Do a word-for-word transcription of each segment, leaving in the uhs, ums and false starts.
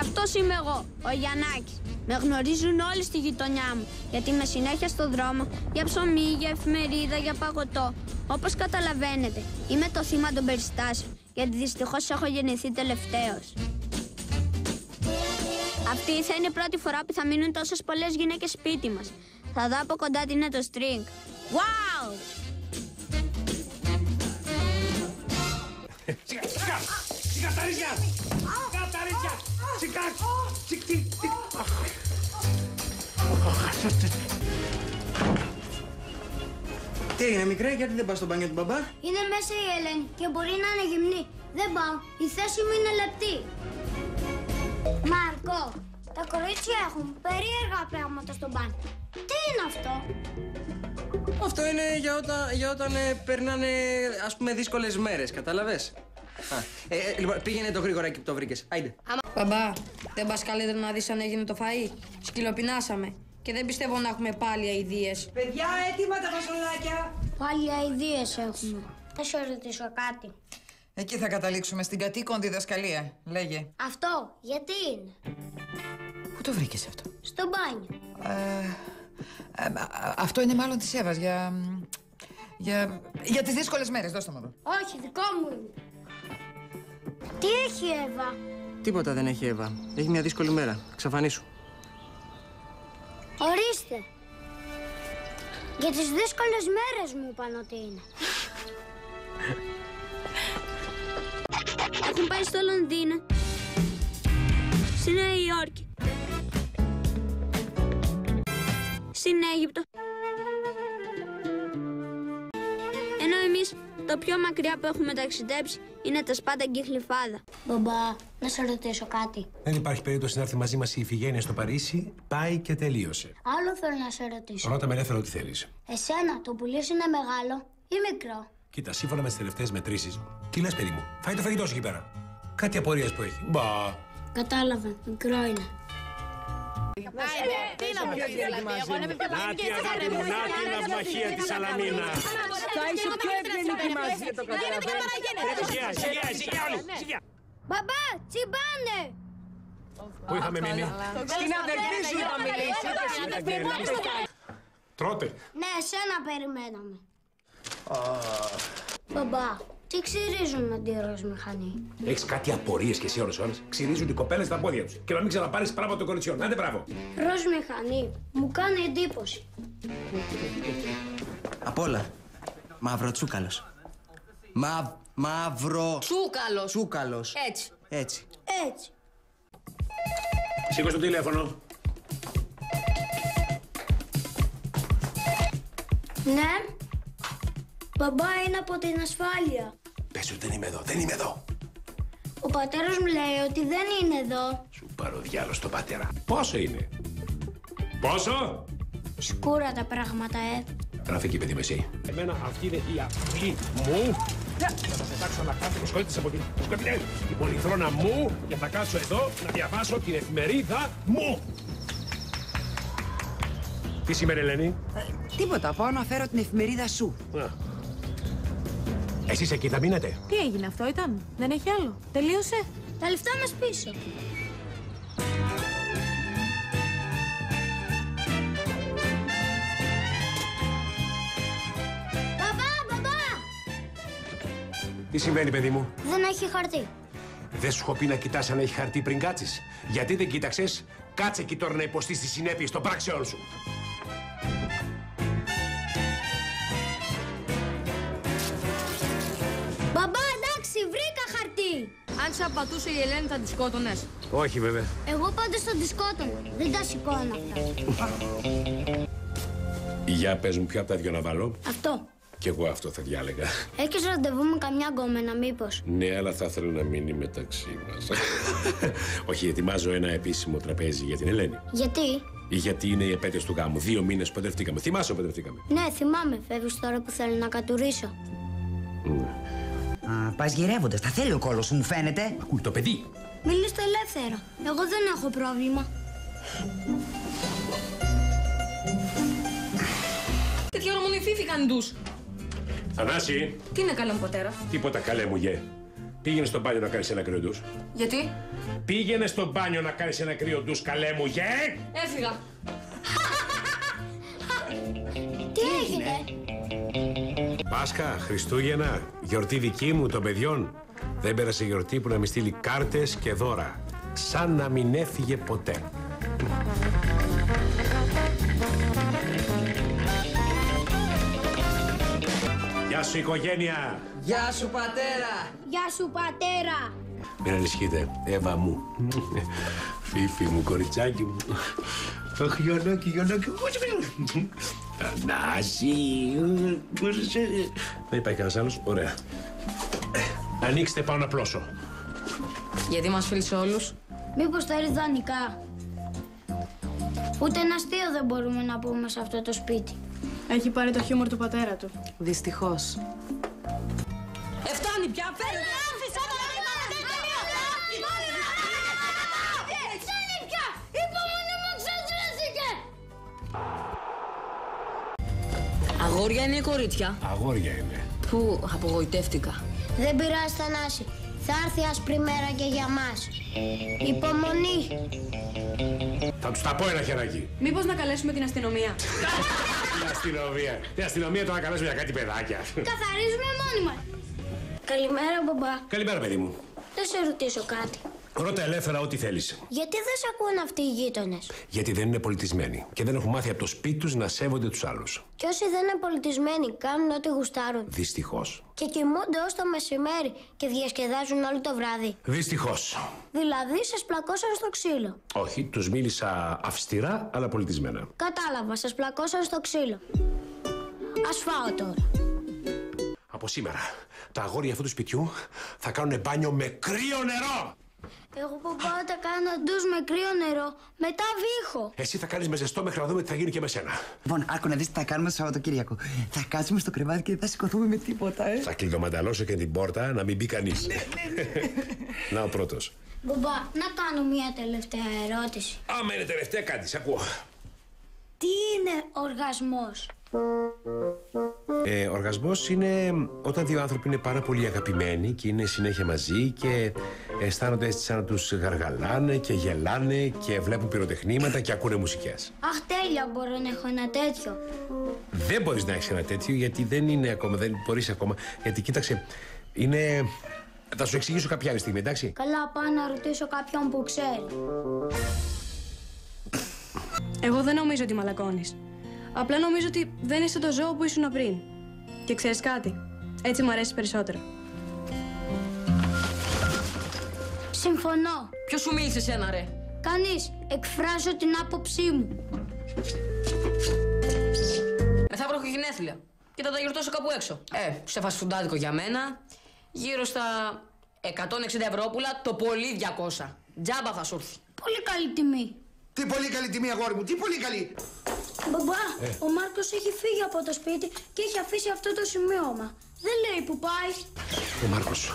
αυτός είμαι εγώ, ο Γιαννάκης. Με γνωρίζουν όλοι στη γειτονιά μου, γιατί είμαι συνέχεια στο δρόμο για ψωμί, για εφημερίδα, για παγωτό. Όπως καταλαβαίνετε, είμαι το θύμα των περιστάσεων, γιατί δυστυχώς έχω γεννηθεί τελευταίος. Αυτή θα είναι η πρώτη φορά που θα μείνουν τόσες πολλές γυναίκες σπίτι μας. Θα δω από κοντά τι είναι το string. Wow! Σιγά, σιγά, σιγά τα ρίζια! Σιγά τα ρίζια! Σιγά, σιγά, Τι έγινε μικρέ, γιατί δεν πας στο μπάνιο του μπαμπά? Είναι μέσα η Ελένη και μπορεί να είναι γυμνή. Δεν πάω, η θέση μου είναι λεπτή. Μάρκο, τα κορίτσια έχουν περίεργα πράγματα στο μπάνιο. Τι είναι αυτό? Αυτό είναι για όταν, για όταν ε, περνάνε, ας πούμε, δύσκολες μέρες, κατάλαβες? Α, ε, ε, λοιπόν, πήγαινε το γρήγορα εκεί που το βρήκες. Άιντε. Μπαμπά, δεν πας καλύτερα να δεις αν έγινε το φαΐ? Σκυλοπινάσαμε και δεν πιστεύω να έχουμε πάλι αηδίες. Παιδιά, έτοιμα τα φασολάκια. Πάλι αηδίες έχουμε. Θα σε ρωτήσω κάτι. Εκεί θα καταλήξουμε, στην κατοίκον διδασκαλία. Λέγε. Αυτό, γιατί είναι? Πού το βρήκες αυτό? Στο μπάνιο. Ε, ε, αυτό είναι μάλλον της Εύας για... Για, για τις δύσκολες μέρες, δώστε μου εδώ. Όχι, δικό μου είναι. Τι έχει η Εύα? Τίποτα δεν έχει η Εύα. Έχει μια δύσκολη μέρα. Ξαφανίσου. Ορίστε. Για τις δύσκολες μέρες μου είπαν ότι είναι. Έχουν πάει στο Λονδίνο, στη Νέα Υόρκη, στην Αίγυπτο. Ενώ εμείς το πιο μακριά που έχουμε ταξιδέψει είναι τα Σπάτα και η Γλυφάδα. Μπαμπά, να σε ρωτήσω κάτι. Δεν υπάρχει περίπτωση να έρθει μαζί μας η Ιφηγένεια στο Παρίσι. Πάει και τελείωσε. Άλλο θέλω να σε ρωτήσω. Ρώτα με ελεύθερο ό,τι θέλεις. Εσένα το πουλί σου είναι μεγάλο ή μικρό? Κοίτα, σύμφωνα με τις τελευταίες μετρήσεις, τι λες, παιδί μου, φάει το φαγητό σου εκεί πέρα. Κάτι απορίες που έχει. Μπα. Κατάλαβα, μικρό είναι. Τι να μου πεις δηλαδή, εγώ να με πιο Νάτι αγάπη μου, νάτι η ναυμαχία της Σαλαμίνα. Θα είσαι πιο ευγενική μαζί, το καταλαβαίνεις. Σιγιά, σιγιά, σιγιά όλοι, σιγιά. Μπαμπά, τσιμπάνε! Πού είχαμε μείνει? Στην αδερφή σου θα μιλήσει. Τρώτε. Ναι, εσένα περιμέναμε. Μπαμπά, τι ξυρίζουν με τη ροζ μηχανή? Έχεις κάτι απορίες και εσύ ώρες ώρες. Ξυρίζουν οι κοπέλες στα πόδια τους. Και να μην ξαναπάρεις πράγμα των κοριτσιών. Άντε μπράβο. Ροζ μηχανή, μου κάνει εντύπωση. Απ' όλα. Μαύρο τσούκαλος. Μαύ, μαύρο... Τσούκαλος. Τσούκαλος. Έτσι. Έτσι. Έτσι. Σήκω το τηλέφωνο. Ναι. Μπαμπά, είναι από την ασφάλεια. Πες ότι δεν είμαι εδώ, δεν είμαι εδώ. Ο πατέρας μου λέει ότι δεν είναι εδώ. Σου πάρω διάλο στον πατέρα. Πόσο είναι? Πόσο? Σκούρα τα πράγματα, ε. Γράφει εκεί, παιδί μου, εσύ. Εμένα αυτή είναι η αυλή μου. Θα σας πετάξω να κάτσω, προσχωρείτε από την σκοτεινή. Η πολυθρόνα μου και θα κάτσω εδώ να διαβάσω την εφημερίδα μου. Τι σημαίνει, Ελένη? Τίποτα, πάω να φέρω την εφημερίδα σου. Α. Εσείς εκεί θα μείνετε? Τι έγινε, αυτό ήταν? Δεν έχει άλλο? Τελείωσε? Τα λεφτά μας πίσω. Μπαμπά, μπαμπά! Τι συμβαίνει, παιδί μου? Δεν έχει χαρτί. Δεν σου έχω πει να κοιτάς αν έχει χαρτί πριν κάτσεις? Γιατί δεν κοίταξες? Κάτσε εκεί τώρα να υποστείς τις συνέπειες των πράξεών σου. Μπαμπά, εντάξει, βρήκα χαρτί. Αν σε απατούσε η Ελένη θα τη σκότωνες? Όχι, βέβαια. Εγώ πάντως θα τη σκότωνα. Δεν τα σηκώνω αυτά. Για πες μου ποιο από τα δυο να βάλω. Αυτό. Κι εγώ αυτό θα διάλεγα. Έχεις ραντεβού με καμιά γκόμενα, μήπως? Ναι, αλλά θα ήθελα να μείνει μεταξύ μας. Όχι, ετοιμάζω ένα επίσημο τραπέζι για την Ελένη. Γιατί? Γιατί είναι η επέτειος του γάμου. Δύο μήνες που παντρευτήκαμε. Θυμάσαι που παντρευτήκαμε? Ναι, θυμάμαι. Φεύγεις τώρα που θέλω να κατουρίσω. Mm. Α, πας γυρεύοντας. Τα θέλει ο κόλος σου, μου φαίνεται. Ακούει το παιδί. Μιλήστε ελεύθερα. Εγώ δεν έχω πρόβλημα. Τέτοια ορμονιφύφηκαν τους. Θανάση. Τι είναι καλό, πατέρα? Τίποτα καλέ μου, γε. Πήγαινε στο μπάνιο να κάνεις ένα κρύο ντους. Γιατί? Πήγαινε στο μπάνιο να κάνεις ένα κρύο ντους, καλέ μου, γε! Έφυγα. Τι έγινε? Πάσχα, Χριστούγεννα, γιορτή δική μου, των παιδιών. Δεν πέρασε γιορτή που να μην στείλει κάρτες και δώρα. Σαν να μην έφυγε ποτέ. Γεια σου, οικογένεια! Γεια σου, πατέρα! Γεια σου, πατέρα. Μην ανησυχείτε, Εύα μου. Φίφι μου, κοριτσάκι μου. Αχ, Γιονάκη, Γιονάκη. Θανάση. Δεν υπάρχει κανένας άλλος. Ωραία. Ανοίξτε, πάω να πλώσω. Γιατί μας φίλησε όλους? Μήπως θέλει δανεικά? Ούτε ένα αστείο δεν μπορούμε να πούμε σε αυτό το σπίτι. Έχει πάρει το χιούμορ του πατέρα του. Δυστυχώς. Εφτάνει πια, φέρε! Αγόρια είναι ή κορίτσια? Αγόρια είναι. Που απογοητεύτηκα. Δεν πειράζει, Θανάση. Θα έρθει άσπρη μέρα και για μας. Υπομονή. Θα τους τα πω ένα χεράκι. Μήπως να καλέσουμε την αστυνομία? Την αστυνομία. Την αστυνομία τώρα καλέσουμε για κάτι παιδάκια. Καθαρίζουμε μόνοι μας. Καλημέρα, μπαμπά. Καλημέρα, παιδί μου. Θα σε ρωτήσω κάτι. Ρώτα ελεύθερα ό,τι θέλεις. Γιατί δεν σε ακούνε αυτοί οι γείτονες? Γιατί δεν είναι πολιτισμένοι και δεν έχουν μάθει από το σπίτι τους να σέβονται τους άλλους. Και όσοι δεν είναι πολιτισμένοι κάνουν ό,τι γουστάρουν. Δυστυχώς. Και κοιμούνται ως το μεσημέρι και διασκεδάζουν όλο το βράδυ. Δυστυχώς. Δηλαδή σας πλακώσαν στο ξύλο. Όχι, τους μίλησα αυστηρά αλλά πολιτισμένα. Κατάλαβα, σας πλακώσαν στο ξύλο. Ας φάω τώρα. Από σήμερα, τα αγόρια αυτού του σπιτιού θα κάνουν μπάνιο με κρύο νερό. Εγώ που πάω τα κάνω ντους με κρύο νερό, μετά βήχω. Εσύ θα κάνεις με ζεστό μέχρι να δούμε τι θα γίνει και με σένα. Λοιπόν, άκου να δεις τι θα κάνουμε το Σαββατοκύριακο. Θα κάτσουμε στο κρεβάτι και δεν θα σηκωθούμε με τίποτα, ε. Θα κλειδωμανταλώσω και την πόρτα να μην μπει κανείς. Να ο πρώτος. Μπαμπά, να κάνω μια τελευταία ερώτηση. Άμα είναι τελευταία κάτι, σε ακούω. Τι είναι οργασμός? Ε, οργασμός είναι όταν δύο άνθρωποι είναι πάρα πολύ αγαπημένοι και είναι συνέχεια μαζί και αισθάνονται έτσι σαν να τους γαργαλάνε και γελάνε και βλέπουν πυροτεχνήματα και ακούνε μουσικές. Αχ, τέλεια, μπορώ να έχω ένα τέτοιο. Δεν μπορείς να έχεις ένα τέτοιο γιατί δεν είναι ακόμα, δεν μπορείς ακόμα. Γιατί κοίταξε, είναι... Θα σου εξηγήσω κάποια άλλη στιγμή, εντάξει. Καλά, πάω να ρωτήσω κάποιον που ξέρει. Εγώ δεν νομίζω ότι μαλακώνεις. Απλά νομίζω ότι δεν είσαι το ζώο που ήσουν πριν. Και ξέρεις κάτι, έτσι μου αρέσει περισσότερο. Συμφωνώ. Ποιος σου μίλησε εσένα, ρε? Κανείς. Εκφράζω την άποψή μου. Μεθαύριο έχω γενέθλια και θα τα γιορτώσω κάπου έξω. Ε, σε φασφουντάδικο για μένα, γύρω στα εκατόν εξήντα ευρώ, το πολύ διακόσια. Τζάμπα θα σου έρθει. Πολύ καλή τιμή. Τι πολύ καλή τιμή, αγόρι μου, τι πολύ καλή. Μπαμπά, ε. ο Μάρκος έχει φύγει από το σπίτι και έχει αφήσει αυτό το σημείωμα. Δεν λέει που πάει. Ο Μάρκος.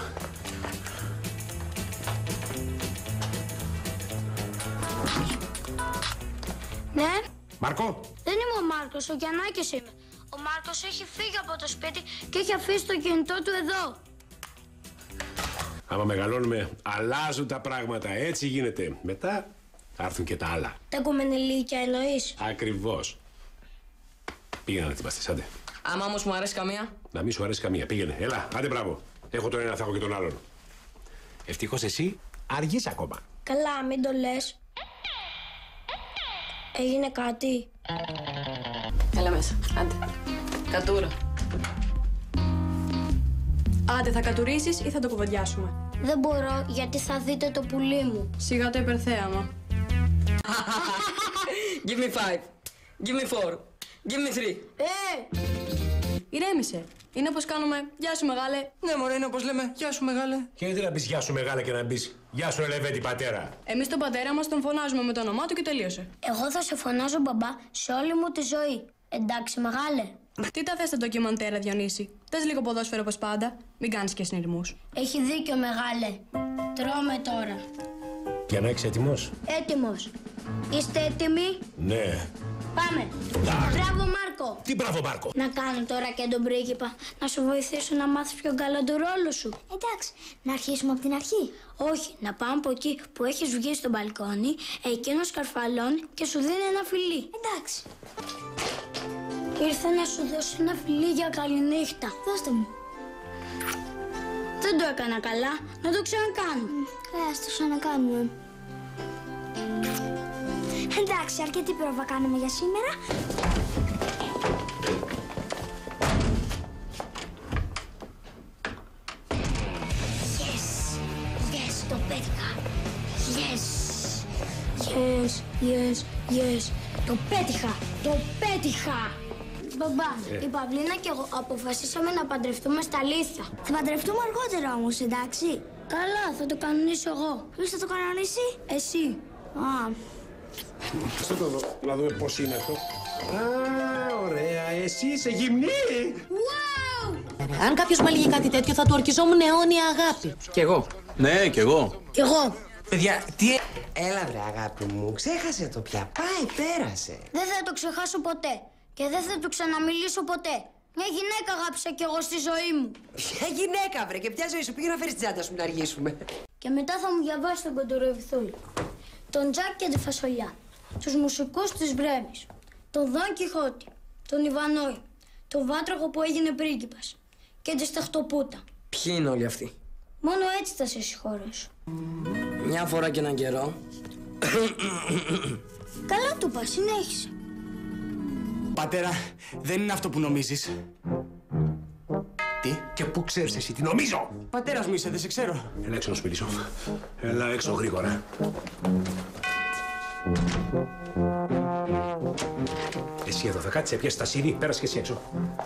Ναι. Μάρκο. Δεν είμαι ο Μάρκος, ο Γιαννάκης είμαι. Ο Μάρκος έχει φύγει από το σπίτι και έχει αφήσει το κινητό του εδώ. Άμα μεγαλώνουμε, αλλάζουν τα πράγματα. Έτσι γίνεται. Μετά θα έρθουν και τα άλλα. Τα κομμενιλίκια εννοείς? Ακριβώς. Πήγαινε να τσιμπαστείς, άντε. Άμα όμως μου αρέσει καμία. Να μην σου αρέσει καμία. Πήγαινε. Έλα, άντε μπράβο. Έχω τον ένα, θα έχω και τον άλλον. Ευτυχώς εσύ αργείς ακόμα. Καλά, μην το λες. Έγινε κάτι? Έλα μέσα, άντε. Κατούρα. Άντε, θα κατουρίσεις ή θα το κουβεντιάσουμε? Δεν μπορώ, γιατί θα δείτε το πουλί μου. Σιγά το υπερθέαμα. Give me five. Give me four. Give me three. Ε! Ηρέμησε. Είναι όπως κάνουμε «Γεια σου, μεγάλε». Ναι, μωρέ, είναι όπως λέμε «Γεια σου, μεγάλε». Και γιατί να πεις γεια σου μεγάλα και να πεις γεια σου Ελεβέντη πατέρα. Εμείς τον πατέρα μας τον φωνάζουμε με το όνομά του και τελείωσε. Εγώ θα σε φωνάζω μπαμπά σε όλη μου τη ζωή. Εντάξει, μεγάλε. Τι τα θες τα ντοκιμαντέρα, Διονύση? Θες λίγο ποδόσφαιρο όπως πάντα. Μην κάνεις και συνειρμούς. Έχει δίκιο, μεγάλε. Τρώμε τώρα. Για να έχεις έτοιμος. Έτοιμος. Είστε έτοιμοι? Ναι. Πάμε. Μπράβο, Μάρκο. Μάρκο. Τι μπράβο, Μάρκο. Να κάνω τώρα και τον πρίγκιπα. Να σου βοηθήσω να μάθεις πιο καλά τον ρόλο σου. Εντάξει, να αρχίσουμε από την αρχή. Όχι, να πάμε από εκεί που έχεις βγει στο μπαλκόνι, εκείνος καρφαλώνει και σου δίνει ένα φιλί. Εντάξει. Ήρθε να σου δώσει ένα φιλί για καληνύχτα. Δώστε μου. Δεν το έκανα καλά, να το ξανακάνουμε. Ε, ας το ξανακάνουμε. Εντάξει, αρκετή πρόβα κάνουμε για σήμερα. Yes, yes, το πέτυχα. Yes, yes, yes, yes, το πέτυχα, το πέτυχα. Μπαμπά, Ε. η Παυλίνα και εγώ αποφασίσαμε να παντρευτούμε στα αλήθεια. Θα παντρευτούμε αργότερα όμως, εντάξει. Καλά, θα το κανονίσω εγώ. Ποιος θα το κανονίσει? Εσύ. Α, Αυτό το δω, να δούμε πώς είναι αυτό. Α, ωραία, εσύ είσαι γυμνή. Wow! Αν κάποιος μου έλεγε κάτι τέτοιο, θα του ορκιζόμουν αιώνια αγάπη. Κι εγώ. Ναι, κι εγώ. Κι εγώ. Παιδιά, τι. Έλα βρε αγάπη μου, ξέχασε το πια. Πάει, πέρασε. Δεν θα το ξεχάσω ποτέ. Και δεν θα του ξαναμιλήσω ποτέ. Μια γυναίκα αγάπησα κι εγώ στη ζωή μου. Ποια γυναίκα βρε και ποια ζωή σου, πήγε να φέρεις τσάντα σου να αργήσουμε. Και μετά θα μου διαβάσει τον Κοντοροβιθούλη. Τον Τζακ και τη Φασολιά. Τους μουσικούς της Βρέμης. Τον Δον Κιχώτη. Τον Ιβανόη. Τον Βάτραχο που έγινε πρίγκιπας. Και τη Σταχτοπούτα. Ποιοι είναι όλοι αυτοί? Μόνο έτσι θα σε συγχωρέσω. Μια φορά και έναν καιρό. Καλά του είπα, συνέχισε. Πατέρα, δεν είναι αυτό που νομίζεις. Τι και πού ξέρεις εσύ τι νομίζω. Πατέρας μου είσαι, δεν σε ξέρω. Έλα έξω να σου μιλήσω. Έλα έξω γρήγορα. Εσύ εδώ θα κάτσεις, έπιασες τα σίδη, πέρασε και εσύ έξω.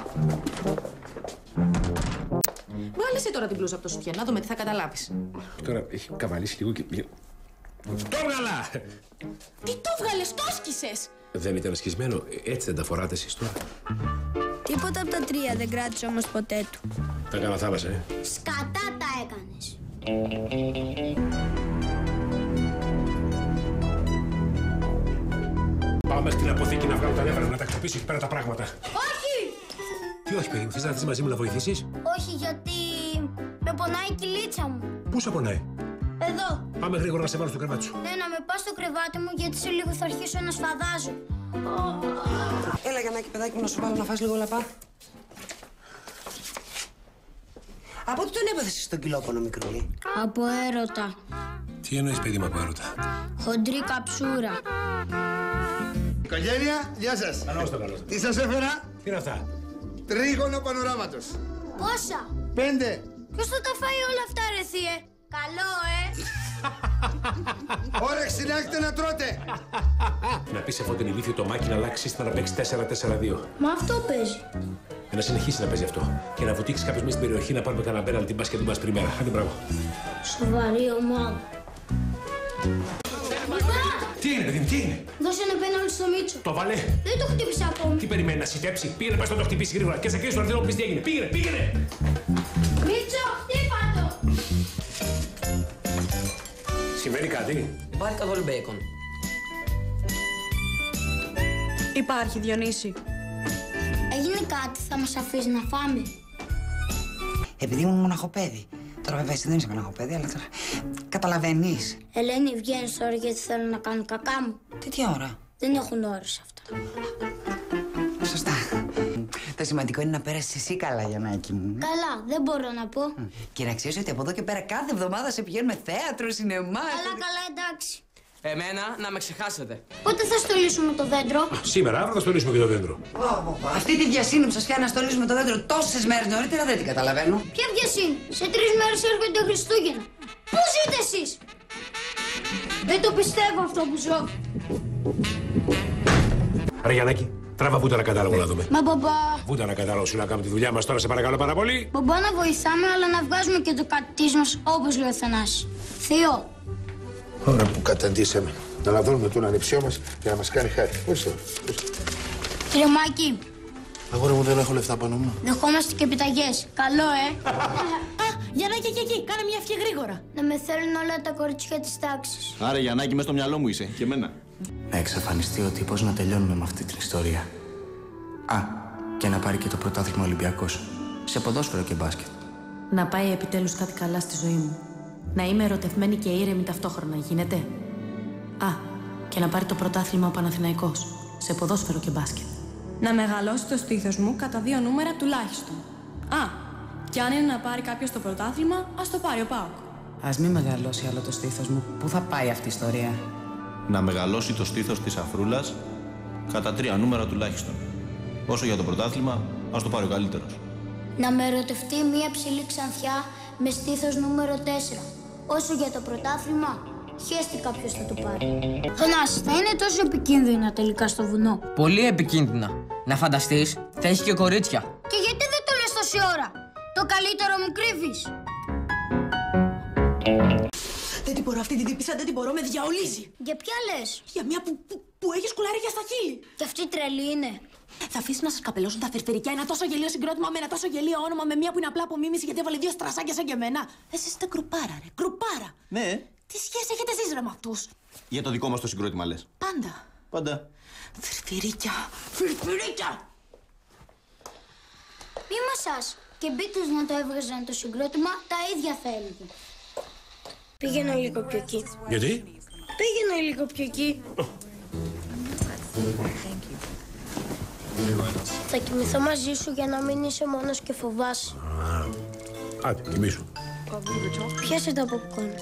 Βγάλε εσύ τώρα την μπλούζα από το σουτιέ, να δούμε τι θα καταλάβεις. Τώρα έχει καβαλήσει λίγο και... Το έβγαλα! Τι το βγάλες, το άσκησες! Δεν ήταν σκισμένο, έτσι δεν τα φοράτε εσείς τώρα. Τίποτα από τα τρία δεν κράτησε όμως ποτέ του. Τα έκανα θάλασσα, ε. Σκατά τα έκανες. Πάμε μέχρι την αποθήκη να βγάλω τα νεύρα, να τα χτυπήσω εκεί πέρα τα πράγματα. Όχι! Τι όχι, παιδί μου, θες να έρθεις μαζί μου να βοηθήσεις? Όχι, γιατί με πονάει η κυλίτσα μου. Πού σε πονάει? Εδώ. Πάμε γρήγορα να σε βάλω στο κρεβάτι σου. Ναι, να με πας στο κρεβάτι μου, γιατί σε λίγο θα αρχίσω να σφαδάζω. Έλα Γιαννάκη παιδάκι μου να σου βάλω να φας λίγο λαπά. Από τι τον έπαθες στον κυλόπονο μικρούλι? Από έρωτα. Τι εννοείς παιδί μου από έρωτα? Χοντρή καψούρα. Οικογένεια, γεια σας. Καλώς το καλώς. Τι σας έφερα? Τι είναι αυτά? Τρίγωνο πανοράματος. Πόσα? Πέντε. Ποιος θα τα φάει όλα αυτά ρε θύε? Καλό ε. Όρεξη να έχετε να τρώτε. Να πεις σε φώτην ηλίθιο το μάκι να αλλάξει σύστημα να παίξει τέσσερα τέσσερα δύο. Μα αυτό παίζει. Να συνεχίσει να παίζει αυτό. Και να βουτήξει κάποιος μέσα στην περιοχή να πάρουμε κανένα πέναλτι μπας και την πας πριμέρα. Άντε μπράβο. Σοβαρή ομάδα. Τι είναι παιδί μου, τι είναι? Δώσε ένα πέναλτι στο Μίτσο. Το βάλε. Δεν το χτύπησα ακόμη. Τι περιμένει να σιτέψει? Πήγαινε πας να το χτυπήσει γρήγορα. Και σε κλείσει το αριθμό που πεις τι έγινε. Πήγαινε, πήγαινε. Μίτσο, χτύπα το. Συμβαίνει κάτι? Υπάρχει καθόλου μπέικον? Υπάρχει, Διονύση. Έγινε κάτι, θα μας αφήσει να φάμε? Επειδή ήμουν μοναχοπέδι. Τώρα βέβαια εσύ δεν είσαι μοναχοπέδι, αλλά τώρα καταλαβαίνεις. Ελένη, βγαίνεις τώρα γιατί θέλω να κάνω κακά μου. Τέτοια ώρα. Δεν έχουν ώρες αυτά. Σωστά. Το σημαντικό είναι να πέρασεις εσύ καλά, Γιαννάκη μου. Καλά, δεν μπορώ να πω. Και να ξέρεις ότι από εδώ και πέρα κάθε εβδομάδα σε πηγαίνουμε θέατρο, σινεμά. Καλά, καλά, εντάξει. Εμένα να με ξεχάσετε. Πότε θα στολίσουμε το δέντρο? Σήμερα, αύριο θα στολίσουμε και το δέντρο. Αυτή τη βιασύνη που σας φτιάχνει να στολίσουμε το δέντρο τόσες μέρες νωρίτερα δεν την καταλαβαίνω. Ποια βιασύνη? Σε τρεις μέρες έρχονται Χριστούγεννα. Πού ζείτε εσείς? Δεν το πιστεύω αυτό που ζω. Ρε Γιαννάκη, τράβα βούτα ένα κατάλογο να δούμε. Μα μπαμπά. Βούτα ένα κατάλογο σου να κάνουμε τη δουλειά μας τώρα, σε παρακαλώ πάρα πολύ. Μπαμπά, να βοηθάμε, αλλά να βγάζουμε και το κατητής μας, όπως λέει ο Θανάσης. Θείο. Ώρα που καταντήσαμε. Να λαδώνουμε τον ανεψιό μας για να μας κάνει χάρη. Πώς το. Κύριε Μάκη, Αγόρι μου, δεν έχω λεφτά πάνω μου. δεχόμαστε και επιταγές. Καλό, ε. Α, Γιαννάκη, εκεί, εκεί, κάνε μια ευχή γρήγορα. Να με θέλουν όλα τα κορίτσια της τάξης. Άρα Γιαννάκη, μέσα στο μυαλό μου είσαι. Και εμένα. Να εξαφανιστεί ο τύπος, να τελειώνουμε με αυτή την ιστορία. Α, και να πάρει και το πρωτάθλημα Ολυμπιακός. Σε ποδόσφαιρο και μπάσκετ. Να πάει επιτέλους κάτι καλά στη ζωή μου. Να είμαι ερωτευμένη και ήρεμη ταυτόχρονα, γίνεται. Α, και να πάρει το πρωτάθλημα ο Παναθηναϊκός. Σε ποδόσφαιρο και μπάσκετ. Να μεγαλώσει το στήθος μου κατά δύο νούμερα τουλάχιστον. Α, και αν είναι να πάρει κάποιος το πρωτάθλημα, ας το πάρει ο ΠΑΟΚ. Ας μην μεγαλώσει άλλο το στήθος μου. Πού θα πάει αυτή η ιστορία? Να μεγαλώσει το στήθος της Αφρούλας κατά τρία νούμερα τουλάχιστον. Όσο για το πρωτάθλημα, ας το πάρει ο καλύτερος. Να με ερωτευτεί μία ψηλή ξανθιά με στήθος νούμερο τέσσερα. Όσο για το πρωτάθλημα, χέστη κάποιος θα το πάρει. Θανάση, θα είναι τόσο επικίνδυνα τελικά στο βουνό? Πολύ επικίνδυνα. Να φανταστείς, θα έχει και κορίτσια. Και γιατί δεν το λες τόση ώρα? Το καλύτερο μου κρύβεις. Δεν την μπορώ αυτή την τύπισσα, δεν την μπορώ, με διαολίζει. Για ποια λες? Για μια που, που, που έχει σκουλαρίκια στα χείλη. Και αυτή τρελή είναι. Θα αφήσει να σα καπελώσουν τα φερφερικιά ένα τόσο γελίο συγκρότημα με ένα τόσο γελίο όνομα με μια που είναι απλά απομίμηση γιατί έβαλε δύο στρασάκια σαν και εμένα. Εσείς είστε γκρουπάρα, ρε. Γκρουπάρα. Ναι. Τι σχέση έχετε εσείς, ρε, με αυτούς? Για το δικό μας το συγκρότημα λες. Πάντα. Πάντα. Φερφερίκια. Φερφερίκια. Μη μασάς. Και Beatles να το έβγαζαν το συγκρότημα, τα ίδια θα έλεγε. Πήγαινε λίγο πιο εκεί. Γιατί? Πήγαινε λίγο πιο εκεί. Θα κοιμηθώ μαζί σου για να μην είσαι μόνος και φοβάσαι. Άντε, κοιμήσου. Πιάσε τα popcorn.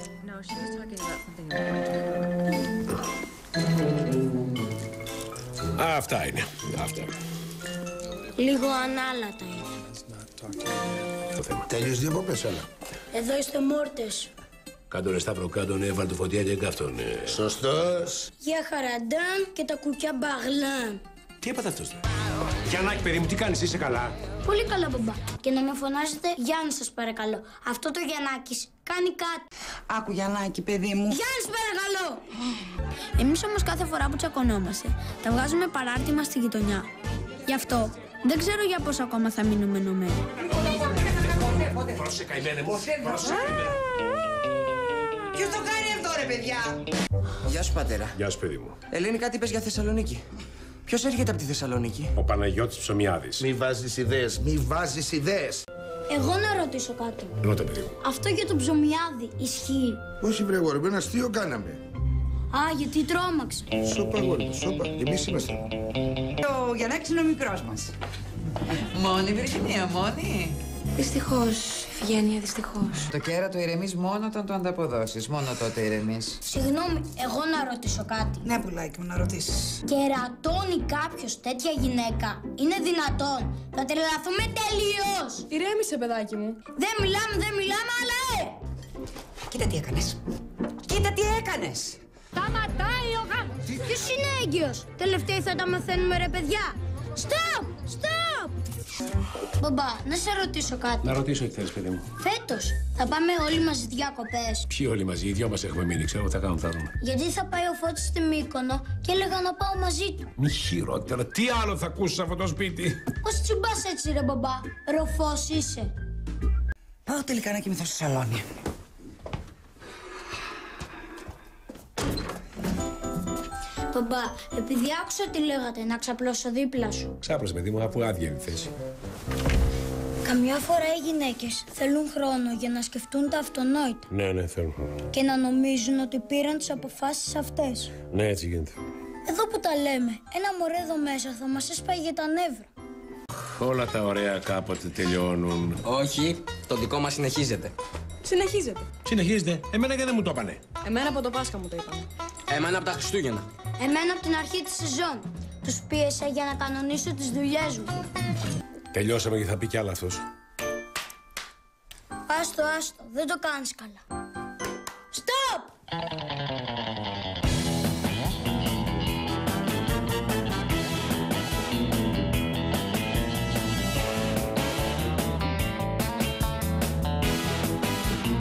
Αυτά είναι. Αυτά. Λίγο ανάλατα είναι. Το θέμα. Τέλειως διακοπές, έλα. Εδώ είστε μόρτες. Κάντονε Σταύρο, κάντονε, βάλ' του φωτιά και καύτονε. Σωστός. Για χαραντάν και τα κουκιά μπαγλάν. Τι έπαθε αυτός τώρα? Γιαννάκη, παιδί μου, τι κάνεις, είσαι καλά? Πολύ καλά, μπαμπά. Και να με φωνάζετε Γιάννη, σας παρακαλώ. Αυτό το Γιαννάκης κάνει κάτι. Άκου, Γιαννάκη, παιδί μου. Γιάννη, παρακαλώ! Εμείς όμως κάθε φορά που τσακωνόμαστε, τα βγάζουμε παράρτημα στη γειτονιά. Γι' αυτό δεν ξέρω για πώς ακόμα θα μείνουμε ενωμένοι. Πρόσεχε, καημένε μου. Πρόσεχε. Ποιος το κάνει αυτό, ρε παιδιά? Γεια σου, πατέρα. Γεια σου, παιδί μου. Ελένη, κάτι είπες για Θεσσαλονίκη. Ποιος έρχεται από τη Θεσσαλονίκη? Ο Παναγιώτης Ψωμιάδης. Μη βάζεις ιδέες, μη βάζεις ιδέες. Εγώ να ρωτήσω κάτι. Ρώτα, παιδί μου. Αυτό για τον Ψωμιάδη ισχύει? Όχι, βρε γόρι, ένα αστείο κάναμε. Α, γιατί τρόμαξε. Σώπα, γόρι μου, σώπα. Εμείς είμαστε. Ο Γιαννάκης είναι ο μικρός μας. Μόνη, Βυργινία, μόνη. Δυστυχώς, Ευγένεια, δυστυχώς. Το κέρατο ηρεμείς μόνο όταν το ανταποδώσεις. Μόνο τότε ηρεμείς. Συγγνώμη, εγώ να ρωτήσω κάτι. Ναι, πουλάκι μου, να ρωτήσεις. Κερατώνει κάποιος τέτοια γυναίκα? Είναι δυνατόν? Θα τρελαθούμε τελείως. Ηρέμησε, παιδάκι μου. Δεν μιλάμε, δεν μιλάμε, αλλά ε! Κοίτα τι έκανες. Κοίτα τι έκανες. Σταματάει ο γάμος. Ποιος είναι έγκυος? Τελευταίοι θα τα μαθαίνουμε, ρε παιδιά. Στοπ! Στοπ! Μπαμπά, να σε ρωτήσω κάτι. Να ρωτήσω τι θέλεις, παιδί μου. Φέτος θα πάμε όλοι μαζί διακοπές? Ποιοι όλοι μαζί, οι δυο μας έχουμε μείνει, ξέρω, θα κάνουμε, θα δούμε. Γιατί θα πάει ο Φώτης στη Μύκονο και έλεγα να πάω μαζί του. Μη χειρότερα, τι άλλο θα ακούσεις από το σπίτι? Πώς τσιμπάς έτσι, ρε μπαμπά? Ροφός είσαι. Πάω τελικά να κοιμηθώ στο σαλόνι. Μπαμπά, επειδή άκουσα τι λέγατε, να ξαπλώσω δίπλα σου. Ξάπλωσε, παιδί μου, αφού άδεια είναι η θέση. Καμιά φορά οι γυναίκες θέλουν χρόνο για να σκεφτούν τα αυτονόητα. Ναι, ναι, θέλω. Και να νομίζουν ότι πήραν τις αποφάσεις αυτές. Ναι, έτσι γίνεται. Εδώ που τα λέμε, ένα μωρέ εδώ μέσα θα μας έσπαγε τα νεύρα. Όλα τα ωραία κάποτε τελειώνουν. Όχι, το δικό μας συνεχίζεται. Συνεχίζεται. Συνεχίζεται. Εμένα και δεν μου το είπανε. Εμένα από το Πάσχα μου το είπαν. Εμένα από τα Χριστούγεννα. Εμένα από την αρχή της σεζόν. Τους πίεσα για να κανονίσω τις δουλειές μου. Τελειώσαμε και θα πει κι άλλο αυτός. Άστο, άστο, δεν το κάνεις καλά. Στοπ!